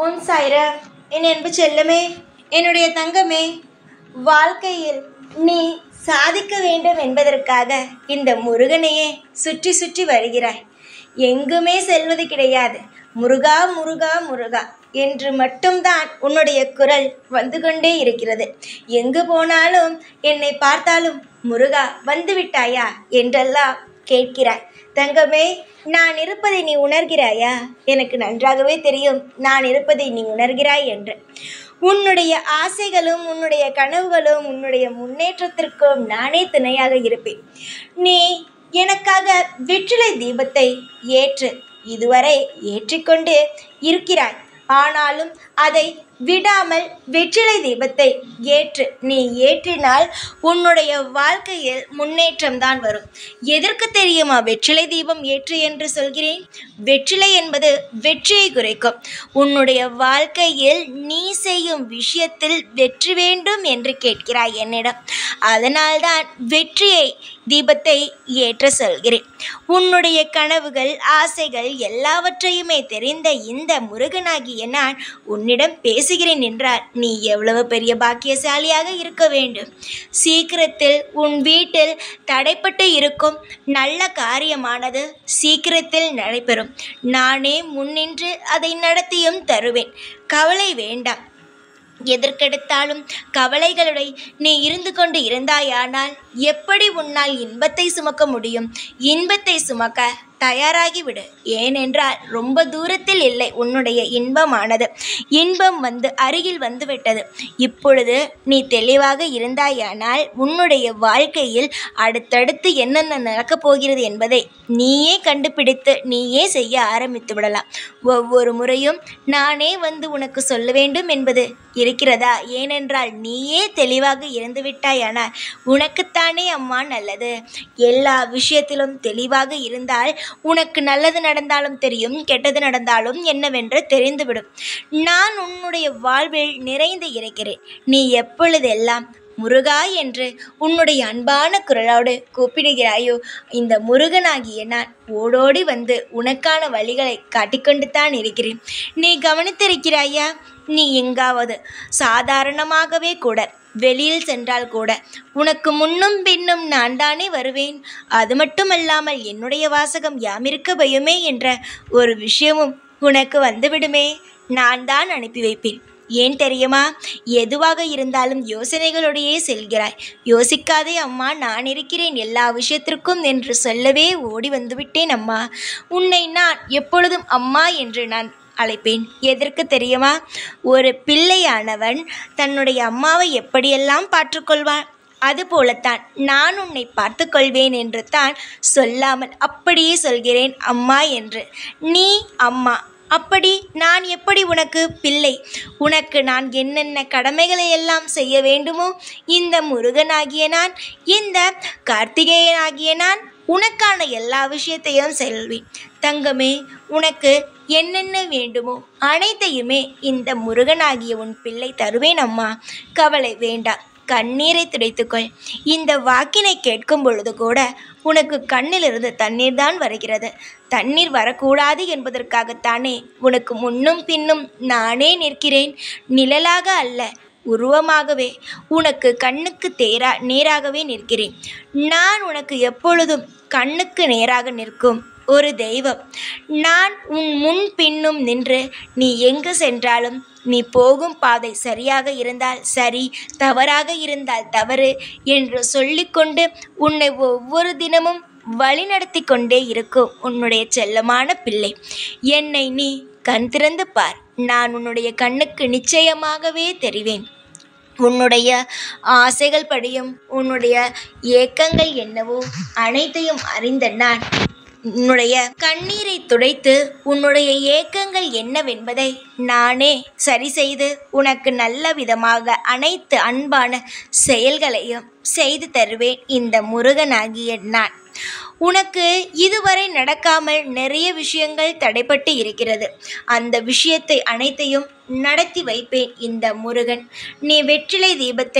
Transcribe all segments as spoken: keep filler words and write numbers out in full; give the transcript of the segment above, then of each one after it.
உன் சாய்ரா, என் அன்பு செல்லமே, என்னுடைய தங்கமே, வாழ்க்கையில் நீ சாதிக்க வேண்டும் என்பதற்காக இந்த முருகனையே சுற்றி சுற்றி வருகிறாய். எங்குமே செல்வது கிடையாது. முருகா முருகா முருகா என்று மட்டும்தான் உன்னுடைய குரல் வந்து கொண்டே இருக்கிறது. எங்கு போனாலும் என்னை பார்த்தாலும் முருகா வந்து விட்டாயா என்றெல்லாம் கேட்கிறாய். தங்கமே, நான் இருப்பதை நீ உணர்கிறாயா? எனக்கு நன்றாகவே தெரியும் நான் இருப்பதை நீ உணர்கிறாய் என்று. உன்னுடைய ஆசைகளும் உன்னுடைய கனவுகளும் உன்னுடைய முன்னேற்றத்திற்கும் நானே துணையாக இருப்பேன். நீ எனக்காக வெற்றிலை தீபத்தை ஏற்று இதுவரை ஏற்றிக்கொண்டு இருக்கிறாய். ஆனாலும் அதை விடாமல் வெற்றிலை தீபத்தை ஏற்று நீ ஏற்றினால் உன்னுடைய வாழ்க்கையில் முன்னேற்றம் தான் வரும். எதற்கு தெரியுமா வெற்றிலை தீபம் ஏற்று என்று சொல்கிறேன்? வெற்றிலை என்பது வெற்றியை குறைக்கும். உன்னுடைய வாழ்க்கையில் நீ செய்யும் விஷயத்தில் வெற்றி வேண்டும் என்று கேட்கிறாய் என்னிடம். அதனால்தான் வெற்றியை தீபத்தை ஏற்ற சொல்கிறேன். உன்னுடைய கனவுகள், ஆசைகள் எல்லாவற்றையுமே தெரிந்த இந்த முருகனாகிய நான் உன்னிடம் பேசுகிறேன் என்றால் நீ எவ்வளவு பெரிய பாக்கியசாலியாக இருக்க வேண்டும். சீக்கிரத்தில் உன் வீட்டில் தடைப்பட்டு இருக்கும் நல்ல காரியமானது சீக்கிரத்தில் நடைபெறும். நானே முன்னின்று அதை நடத்தியும் தருவேன். கவலை வேண்டாம். எதற்கெடுத்தாலும் கவலைகளுடைய நீ இருந்து கொண்டு இருந்தாயானால் எப்படி உன்னால் இன்பத்தை சுமக்க முடியும்? இன்பத்தை சுமக்க தயாராகிவிடு. ஏனென்றால் ரொம்ப தூரத்தில் இல்லை உன்னுடைய இன்பமானது. இன்பம் வந்து அருகில் வந்துவிட்டது. இப்பொழுது நீ தெளிவாக இருந்தாயானால் உன்னுடைய வாழ்க்கையில் அடுத்தடுத்து என்னென்ன நடக்கப் போகிறது என்பதை நீயே கண்டுபிடித்து நீயே செய்ய ஆரம்பித்து விடலாம். ஒவ்வொரு முறையும் நானே வந்து உனக்கு சொல்ல வேண்டும் என்பது இருக்கிறதா? ஏனென்றால் நீயே தெளிவாக இருந்து விட்டாயானால் உனக்குத்தானே அம்மா நல்லது. எல்லா விஷயத்திலும் தெளிவாக இருந்தால் உனக்கு நல்லது நடந்தாலும் தெரியும், கெட்டது நடந்தாலும் என்னவென்று தெரிந்துவிடும். நான் உன்னுடைய வாழ்வில் நிறைந்து இருக்கிறேன். நீ எப்பொழுதெல்லாம் முருகா என்று உன்னுடைய அன்பான குரலோடு கூப்பிடுகிறாயோ இந்த முருகனாகிய நான் ஓடோடி வந்து உனக்கான வழிகளை காட்டிக்கொண்டு தான் இருக்கிறேன். நீ கவனித்திருக்கிறாயா? நீ எங்காவது சாதாரணமாகவே கூட வெளியில் சென்றால் கூட உனக்கு முன்னும் பின்னும் நான் தானே வருவேன். அது மட்டுமல்லாமல் என்னுடைய வாசகம் யாமிருக்க பயமே என்ற ஒரு விஷயமும் உனக்கு வந்துவிடுமே. நான் தான் அனுப்பி வைப்பேன். ஏன் தெரியுமா? எதுவாக இருந்தாலும் யோசனைகளோடையே செல்கிறாய். யோசிக்காதே அம்மா, நான் இருக்கிறேன் எல்லா விஷயத்திற்கும் என்று சொல்லவே ஓடி வந்துவிட்டேன் அம்மா. உன்னை நான் எப்பொழுதும் அம்மா என்று நான் அழைப்பேன். எதற்கு தெரியுமா? ஒரு பிள்ளையானவன் தன்னுடைய அம்மாவை எப்படியெல்லாம் பார்த்துக்கொள்வான், அதுபோலத்தான் நான் உன்னை பார்த்து கொள்வேன் என்று தான் சொல்லாமல் அப்படியே சொல்கிறேன் அம்மா என்று. நீ அம்மா, அப்படி நான் எப்படி உனக்கு பிள்ளை? உனக்கு நான் என்னென்ன கடமைகளை எல்லாம் செய்ய வேண்டுமோ இந்த முருகனாகிய நான், இந்த கார்த்திகேயனாகிய நான் உனக்கான எல்லா விஷயத்தையும் செல்வேன். தங்கமே, உனக்கு என்னென்ன வேண்டுமோ அனைத்தையுமே இந்த முருகனாகிய உன் பிள்ளை தருவேன் அம்மா. கவலை வேண்டாம். கண்ணீரை துடைத்துக்கொள். இந்த வாக்கினை கேட்கும் பொழுது கூட உனக்கு கண்ணிலிருந்து தண்ணீர் தான் வருகிறது. தண்ணீர் வரக்கூடாது என்பதற்காகத்தானே உனக்கு முன்னும் பின்னும் நானே நிற்கிறேன். நிழலாக அல்ல, உருவமாகவே உனக்கு கண்ணுக்கு தேரா நேராகவே நிற்கிறேன். நான் உனக்கு எப்பொழுதும் கண்ணுக்கு நேராக நிற்கும் ஒரு தெய்வம். நான் உன் முன் பின்னும் நின்று நீ எங்கு சென்றாலும் நீ போகும் பாதை சரியாக இருந்தால் சரி, தவறாக இருந்தால் தவறு என்று சொல்லிக்கொண்டு உன்னை ஒவ்வொரு தினமும் வழிநடத்தி கொண்டே இருக்கும் உன்னுடைய செல்லமான பிள்ளை. என்னை நீ கண் திறந்து பார். நான் உன்னுடைய கண்ணுக்கு நிச்சயமாகவே தெரிவேன். உன்னுடைய ஆசைகள் படியும் உன்னுடைய ஏக்கங்கள் என்னவோ அனைத்தையும் அறிந்த நான் உன்னுடைய கண்ணீரை துடைத்து உன்னுடைய ஏக்கங்கள் என்னவென்பதை நானே சரி செய்து உனக்கு நல்ல விதமாக அனைத்து அன்பான செயல்களையும் செய்து தருவேன் இந்த முருகனாகிய நான். உனக்கு இதுவரை நடக்காமல் நிறைய விஷயங்கள் தடைப்பட்டு இருக்கிறது. அந்த விஷயத்தை அனைத்தையும் நடத்தி வைப்பேன் இந்த முருகன். நீ வெற்றிலை தீபத்தை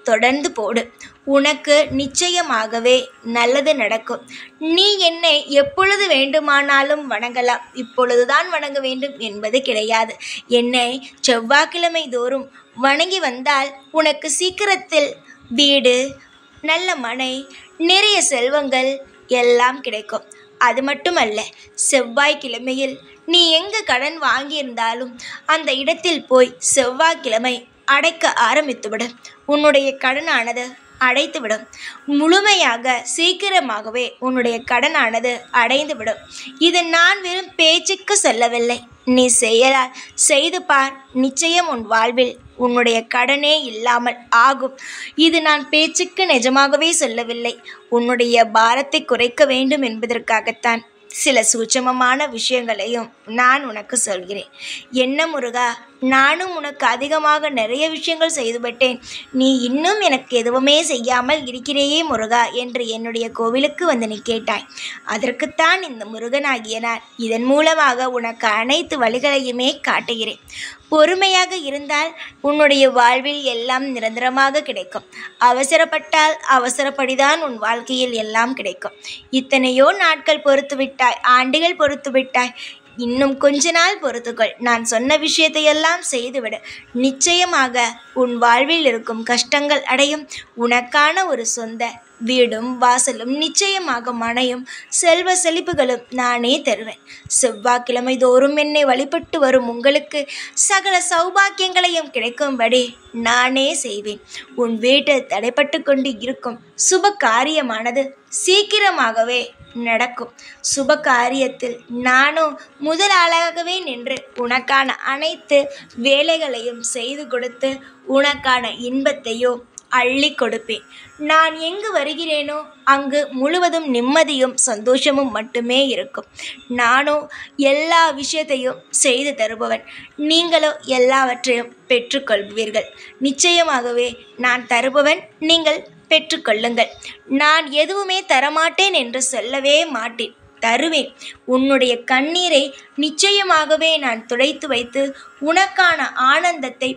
தொடர்ந்து போடு. உனக்கு நிச்சயமாகவே நல்லது நடக்கும். நீ என்னை எப்பொழுது வேண்டுமானாலும் வணங்கலாம். இப்பொழுதுதான் வணங்க வேண்டும் என்பது கிடையாது. என்னை செவ்வாய்க்கிழமை தோறும் வணங்கி வந்தால் உனக்கு சீக்கிரத்தில் வீடு, நல்ல மனை, நிறைய செல்வங்கள் எல்லாம் கிடைக்கும். அது மட்டுமல்ல, செவ்வாய்க்கிழமையில் நீ எங்கு கடன் வாங்கியிருந்தாலும் அந்த இடத்தில் போய் செவ்வாய்க்கிழமை அடைக்க ஆரம்பித்துவிடும். உன்னுடைய கடனானது அடைத்துவிடும். முழுமையாக சீக்கிரமாகவே உன்னுடைய கடனானது அடைந்துவிடும். இது நான் வெறும் பேச்சுக்கு சொல்லவில்லை, நீ செயலால் செய்து பார். நிச்சயம் உன் வாழ்வில் உன்னுடைய கடனே இல்லாமல் ஆகும். இது நான் பேச்சுக்கு நிஜமாகவே சொல்லவில்லை. உன்னுடைய பாரத்தை குறைக்க வேண்டும் என்பதற்காகத்தான் சில சூட்சமமான விஷயங்களையும் நான் உனக்கு சொல்கிறேன். என்ன முருகா, நானும் உனக்கு அதிகமாக நிறைய விஷயங்கள் செய்துவிட்டேன், நீ இன்னும் எனக்கு எதுவுமே செய்யாமல் இருக்கிறேயே முருகா என்று என்னுடைய கோவிலுக்கு வந்து நீ கேட்டாய். அதற்குத்தான் இந்த முருகனாகிய நான் இதன் மூலமாக உனக்கு அனைத்து வழிகளையுமே காட்டுகிறேன். பொறுமையாக இருந்தால் உன்னுடைய வாழ்வில் எல்லாம் நிரந்தரமாக கிடைக்கும். அவசரப்பட்டால் அவசரப்படிதான் உன் வாழ்க்கையில் எல்லாம் கிடைக்கும். இத்தனையோ நாட்கள் பொறுத்து விட்டாய், ஆண்டுகள் பொறுத்து விட்டாய். இன்னும் கொஞ்ச நாள் பொறுத்துக்கொள். நான் சொன்ன விஷயத்தையெல்லாம் செய்துவிடு. நிச்சயமாக உன் வாழ்வில் இருக்கும் கஷ்டங்கள் அடையும். உனக்கான ஒரு சொந்த வீடும் வாசலும் நிச்சயமாக மனையும் செல்வ செழிப்புகளும் நானே தருவேன். செவ்வாய்க்கிழமை தோறும் என்னை வழிபட்டு வரும் உங்களுக்கு சகல சௌபாக்கியங்களையும் கிடைக்கும்படி நானே செய்வேன். உன் வீட்டில் தடைப்பட்டு கொண்டு இருக்கும் சுப காரியமானது சீக்கிரமாகவே நடக்கும். சுப காரியத்தில் நானும் முதலாளாகவே நின்று உனக்கான அனைத்து வேலைகளையும் செய்து கொடுத்து உனக்கான இன்பத்தையோ அள்ளி கொடுப்பேன். நான் எங்கு வருகிறேனோ அங்கு முழுவதும் நிம்மதியும் சந்தோஷமும் மட்டுமே இருக்கும். நானோ எல்லா விஷயத்தையும் செய்து தருபவன், நீங்களோ எல்லாவற்றையும் பெற்றுக்கொள்வீர்கள். நிச்சயமாகவே நான் தருபவன், நீங்கள் பெற்றுக்கொள்ளுங்கள். நான் எதுவுமே தரமாட்டேன் என்று சொல்லவே மாட்டேன், தருவேன். உன்னுடைய கண்ணீரை நிச்சயமாகவே நான் துடைத்து வைத்து உனக்கான ஆனந்தத்தை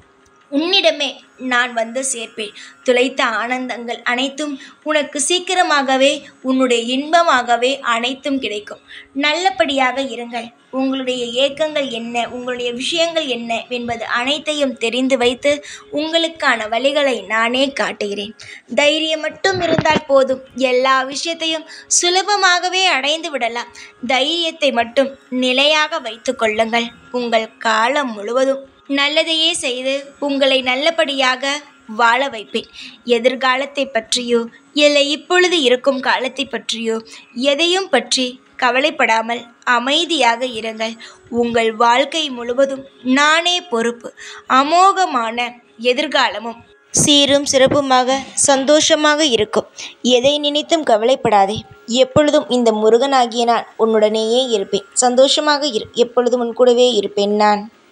உன்னிடமே நான் வந்து சேர்ப்பேன். துளைத்த ஆனந்தங்கள் அனைத்தும் உனக்கு சீக்கிரமாகவே உன்னுடைய இன்பமாகவே அனைத்தும் கிடைக்கும். நல்லபடியாக இருங்கள். உங்களுடைய ஏக்கங்கள் என்ன, உங்களுடைய விஷயங்கள் என்ன என்பது அனைத்தையும் தெரிந்து வைத்து உங்களுக்கான வழிகளை நானே காட்டுகிறேன். தைரியம் மட்டும் இருந்தால் போதும், எல்லா விஷயத்தையும் சுலபமாகவே அடைந்து விடலாம். தைரியத்தை மட்டும் நிலையாக வைத்து கொள்ளுங்கள். உங்கள் காலம் முழுவதும் நல்லதையே செய்து உங்களை நல்லபடியாக வாழ வைப்பேன். எதிர்காலத்தை பற்றியோ இல்லை இப்பொழுது இருக்கும் காலத்தை பற்றியோ எதையும் பற்றி கவலைப்படாமல் அமைதியாக இருங்கள். உங்கள் வாழ்க்கை முழுவதும் நானே பொறுப்பு. அமோகமான எதிர்காலமும் சீரும் சிறப்புமாக சந்தோஷமாக இருக்கும். எதை நினைத்தும் கவலைப்படாதே. எப்பொழுதும் இந்த முருகனாகிய நான் உன்னுடனேயே இருப்பேன். சந்தோஷமாக இரு. எப்பொழுதும் உன் கூடவே இருப்பேன் நான்.